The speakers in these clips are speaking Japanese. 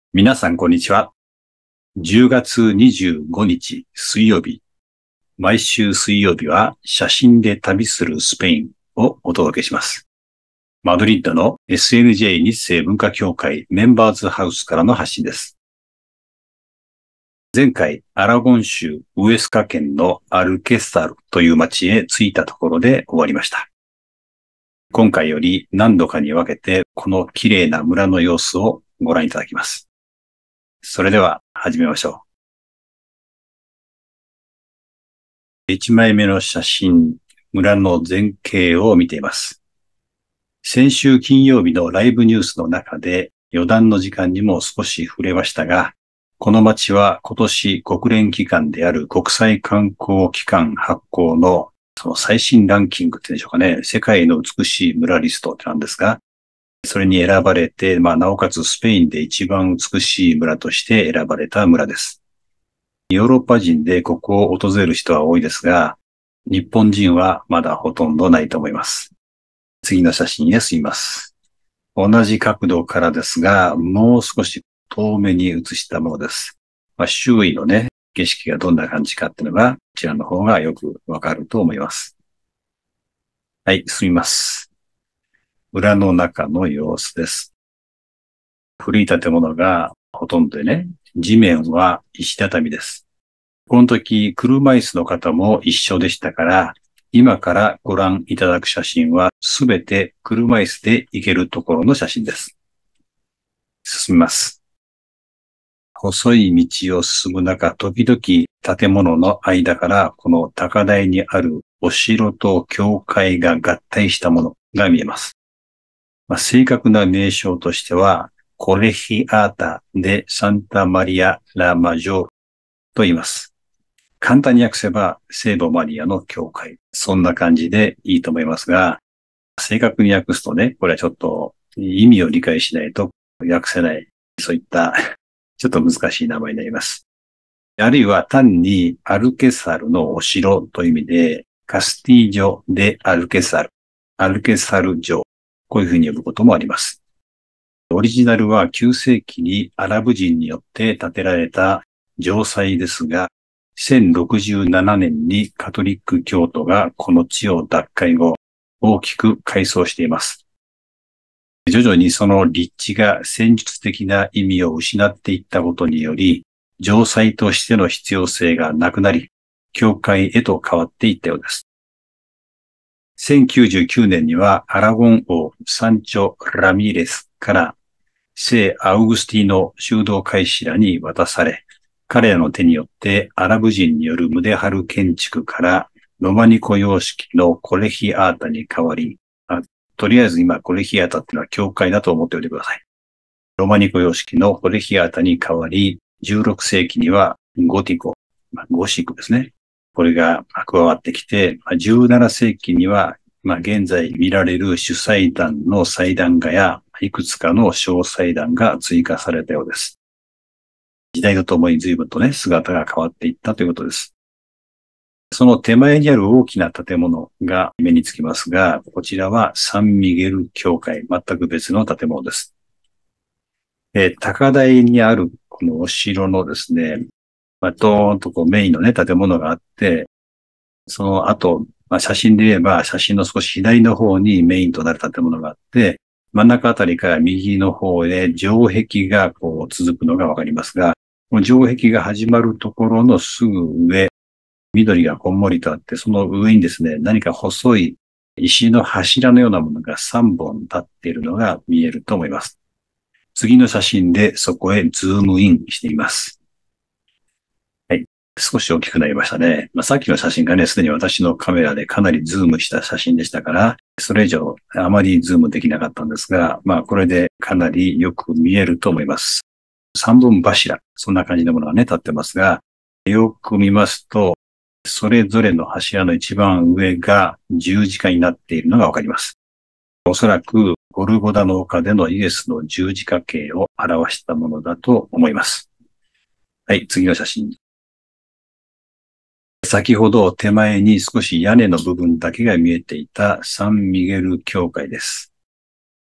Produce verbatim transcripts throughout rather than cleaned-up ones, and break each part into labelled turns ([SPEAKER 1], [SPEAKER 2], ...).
[SPEAKER 1] 皆さん、こんにちは。じゅうがつにじゅうごにち水曜日。毎週水曜日は写真で旅するスペインをお届けします。マドリッドの エスエヌジェー 日生文化協会メンバーズハウスからの発信です。前回、アラゴン州ウエスカ県のアルケサルという町へ着いたところで終わりました。今回より何度かに分けてこの綺麗な村の様子をご覧いただきます。それでは始めましょう。いちまいめの写真、村の全景を見ています。先週金曜日のライブニュースの中で余談の時間にも少し触れましたが、この町は今年国連機関である国際観光機関発行のその最新ランキングっていうんでしょうかね、世界の美しい村リストなんですが、それに選ばれて、まあ、なおかつスペインで一番美しい村として選ばれた村です。ヨーロッパ人でここを訪れる人は多いですが、日本人はまだほとんどないと思います。次の写真へ進みます。同じ角度からですが、もう少し遠目に映したものです。まあ、周囲のね、景色がどんな感じかっていうのが、こちらの方がよくわかると思います。はい、進みます。村の中の様子です。古い建物がほとんどでね、地面は石畳です。この時、車椅子の方も一緒でしたから、今からご覧いただく写真はすべて車椅子で行けるところの写真です。進みます。細い道を進む中、時々建物の間からこの高台にあるお城と教会が合体したものが見えます。まあ、正確な名称としては、コレヒアータ・デ・サンタ・マリア・ラ・マジョールと言います。簡単に訳せば、聖母マリアの教会。そんな感じでいいと思いますが、正確に訳すとね、これはちょっと意味を理解しないと訳せない、そういったちょっと難しい名前になります。あるいは単にアルケサルのお城という意味で、カスティージョ・デ・アルケサル、アルケサル城、こういうふうに呼ぶこともあります。オリジナルはきゅうせいきにアラブ人によって建てられた城塞ですが、せんろくじゅうななねんにカトリック教徒がこの地を奪回後、大きく改装しています。徐々にその立地が戦術的な意味を失っていったことにより、城塞としての必要性がなくなり、教会へと変わっていったようです。せんきゅうじゅうきゅうねんにはアラゴン王サンチョ・ラミレスから聖アウグスティーノ修道会士らに渡され、彼らの手によってアラブ人によるムデハル建築からロマニコ様式のコレヒアータに変わり、とりあえず今コレヒアータっていうのは教会だと思っておいてください。ロマニコ様式のコレヒアータに変わり、じゅうろくせいきにはゴティコ、ゴシックですね。これが加わってきて、じゅうななせいきには、まあ、現在見られる主祭壇の祭壇画や、いくつかの小祭壇が追加されたようです。時代とともに随分とね、姿が変わっていったということです。その手前にある大きな建物が目につきますが、こちらはサンミゲル教会、全く別の建物です。えー、高台にあるこのお城のですね、まあ、ドーンとこうメインのね、建物があって、その後、まあ、写真で言えば写真の少し左の方にメインとなる建物があって、真ん中あたりから右の方で城壁がこう続くのがわかりますが、この城壁が始まるところのすぐ上、緑がこんもりとあって、その上にですね、何か細い石の柱のようなものがさんぼん立っているのが見えると思います。次の写真でそこへズームインしています。はい。少し大きくなりましたね。まあ、さっきの写真がね、すでに私のカメラでかなりズームした写真でしたから、それ以上あまりズームできなかったんですが、まあこれでかなりよく見えると思います。三本柱、そんな感じのものがね、立ってますが、よく見ますと、それぞれの柱の一番上が十字架になっているのがわかります。おそらくゴルゴダの丘でのイエスの十字架形を表したものだと思います。はい、次の写真。先ほど手前に少し屋根の部分だけが見えていたサンミゲル教会です。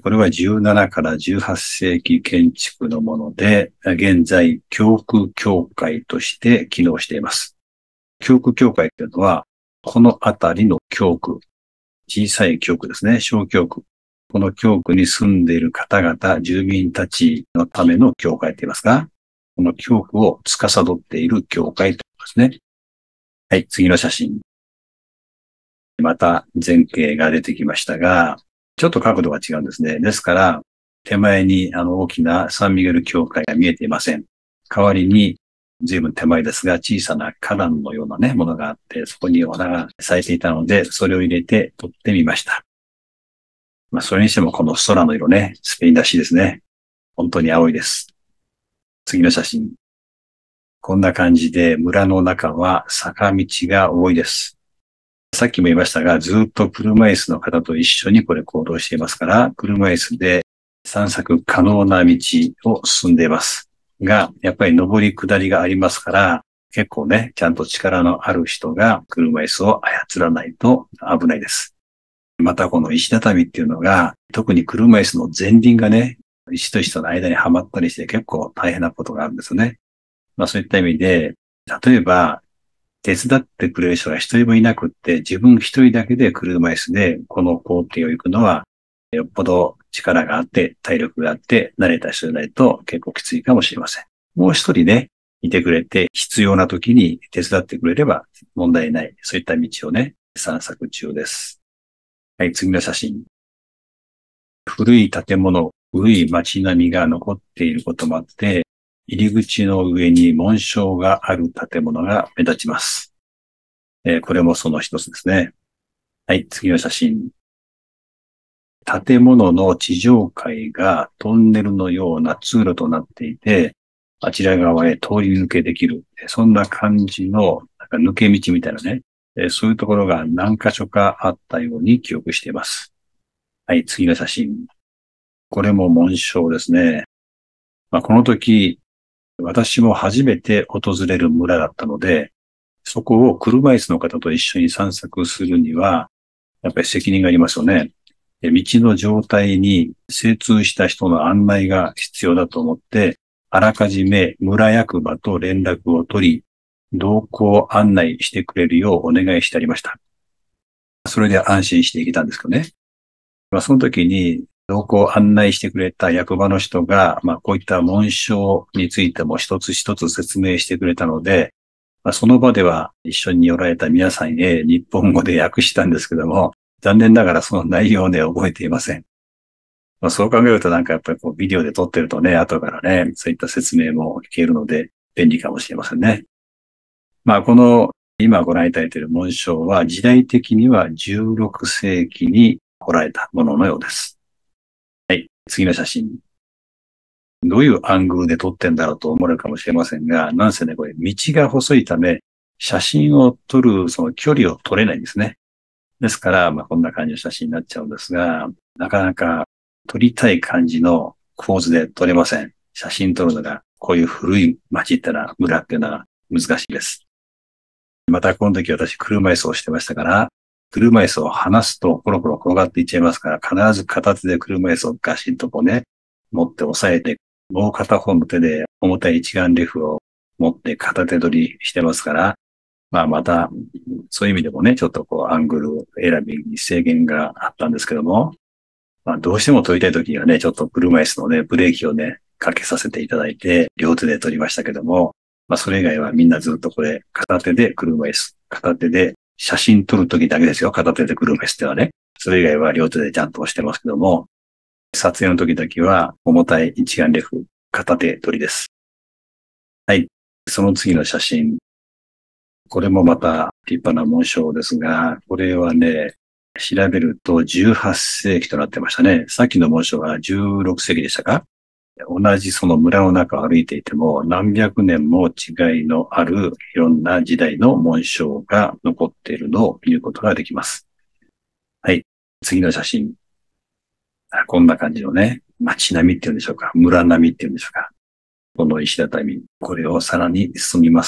[SPEAKER 1] これはじゅうななからじゅうはっせいき建築のもので、現在、教区教会として機能しています。教区教会というのは、この辺りの教区、小さい教区ですね、小教区。この教区に住んでいる方々、住民たちのための教会と言いますか、この教区を司っている教会ということですね。はい、次の写真。また前景が出てきましたが、ちょっと角度が違うんですね。ですから、手前にあの大きなサンミゲル教会が見えていません。代わりに、随分手前ですが、小さな花壇のようなね、ものがあって、そこにお花が咲いていたので、それを入れて撮ってみました。まあ、それにしてもこの空の色ね、スペインらしいですね。本当に青いです。次の写真。こんな感じで村の中は坂道が多いです。さっきも言いましたが、ずっと車椅子の方と一緒にこれ行動していますから、車椅子で散策可能な道を進んでいます。が、やっぱり上り下りがありますから、結構ね、ちゃんと力のある人が車椅子を操らないと危ないです。またこの石畳っていうのが、特に車椅子の前輪がね、石と石との間にはまったりして結構大変なことがあるんですよね。まあそういった意味で、例えば、手伝ってくれる人が一人もいなくって、自分一人だけで車椅子でこの工程を行くのは、よっぽど力があって、体力があって、慣れた人でないと結構きついかもしれません。もう一人ね、いてくれて、必要な時に手伝ってくれれば問題ない。そういった道をね、散策中です。はい、次の写真。古い建物、古い街並みが残っていることもあって、入り口の上に紋章がある建物が目立ちます。えー、これもその一つですね。はい、次の写真。建物の地上階がトンネルのような通路となっていて、あちら側へ通り抜けできる。そんな感じのなんか抜け道みたいなね。えー、そういうところが何箇所かあったように記憶しています。はい、次の写真。これも紋章ですね。まあ、この時、私も初めて訪れる村だったので、そこを車椅子の方と一緒に散策するには、やっぱり責任がありますよね。道の状態に精通した人の案内が必要だと思って、あらかじめ村役場と連絡を取り、同行案内してくれるようお願いしてありました。それで安心していけたんですけどね。まあ、その時に、同行案内してくれた役場の人が、まあ、こういった紋章についても一つ一つ説明してくれたので、まあ、その場では一緒におられた皆さんへ日本語で訳したんですけども、残念ながらその内容をね、覚えていません。まあ、そう考えるとなんかやっぱりこうビデオで撮ってるとね、後からね、そういった説明も聞けるので便利かもしれませんね。まあこの今ご覧いただいている紋章は時代的にはじゅうろくせいきに彫られたもののようです。はい、次の写真。どういうアングルで撮ってんだろうと思われるかもしれませんが、なんせね、これ道が細いため、写真を撮るその距離を撮れないんですね。ですから、まあこんな感じの写真になっちゃうんですが、なかなか撮りたい感じの構図で撮れません。写真撮るのが、こういう古い街ってのは、村っていうのは難しいです。またこの時私車椅子をしてましたから、車椅子を離すとコロコロ転がっていっちゃいますから、必ず片手で車椅子をガシンとこうね、持って押さえて、もう片方の手で重たい一眼レフを持って片手取りしてますから、まあまた、そういう意味でもね、ちょっとこうアングル選びに制限があったんですけども、まあどうしても撮りたい時にはね、ちょっと車椅子のね、ブレーキをね、かけさせていただいて、両手で撮りましたけども、まあそれ以外はみんなずっとこれ、片手で車椅子、片手で写真撮る時だけですよ、片手で車椅子ってのはね。それ以外は両手でちゃんと押してますけども、撮影の時だけは重たい一眼レフ、片手撮りです。はい。その次の写真。これもまた立派な紋章ですが、これはね、調べるとじゅうはっせいきとなってましたね。さっきの紋章はじゅうろくせいきでしたか？同じその村の中を歩いていても何百年も違いのあるいろんな時代の紋章が残っているのを見ることができます。はい。次の写真。こんな感じのね、街並みっていうんでしょうか。村並みっていうんでしょうか。この石畳。これをさらに進みます。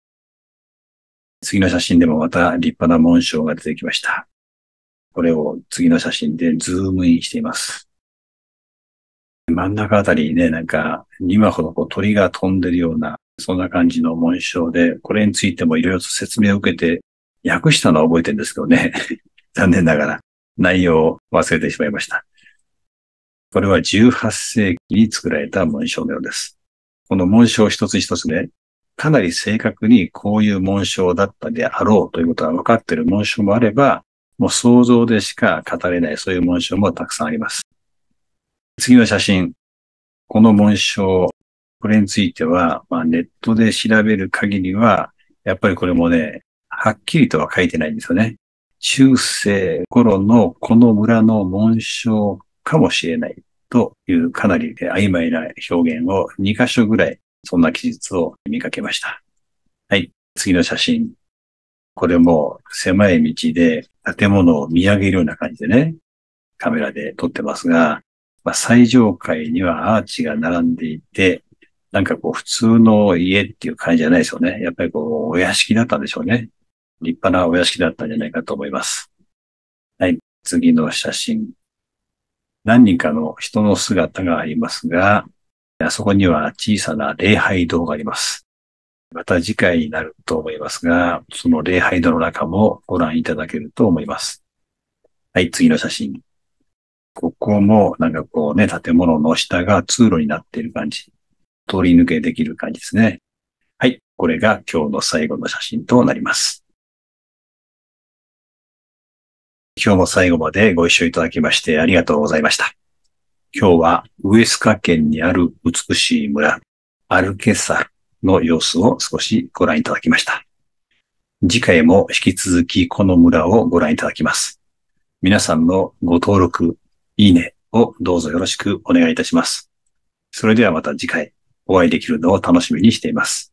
[SPEAKER 1] 次の写真でもまた立派な紋章が出てきました。これを次の写真でズームインしています。 真ん中あたりにね、なんかに羽ほどこう鳥が飛んでるような、そんな感じの紋章で、これについてもいろいろと説明を受けて、訳したのは覚えてるんですけどね。残念ながら内容を忘れてしまいました。これはじゅうはっせいきに作られた紋章のようです。この紋章一つ一つね、かなり正確にこういう紋章だったであろうということが分かっている紋章もあれば、もう想像でしか語れないそういう紋章もたくさんあります。次の写真。この紋章、これについては、まあ、ネットで調べる限りは、やっぱりこれもね、はっきりとは書いてないんですよね。中世頃のこの村の紋章かもしれないというかなり曖昧な表現をにかしょぐらい、そんな記述を見かけました。はい、次の写真。これも狭い道で建物を見上げるような感じでね、カメラで撮ってますが、まあ、最上階にはアーチが並んでいて、なんかこう普通の家っていう感じじゃないですよね。やっぱりこうお屋敷だったんでしょうね。立派なお屋敷だったんじゃないかと思います。はい。次の写真。何人かの人の姿がありますが、あそこには小さな礼拝堂があります。また次回になると思いますが、その礼拝堂の中もご覧いただけると思います。はい。次の写真。ここもなんかこうね、建物の下が通路になっている感じ。通り抜けできる感じですね。はい。これが今日の最後の写真となります。今日も最後までご一緒いただきましてありがとうございました。今日はウエスカ県にある美しい村、アルケサルの様子を少しご覧いただきました。次回も引き続きこの村をご覧いただきます。皆さんのご登録、いいねをどうぞよろしくお願いいたします。それではまた次回お会いできるのを楽しみにしています。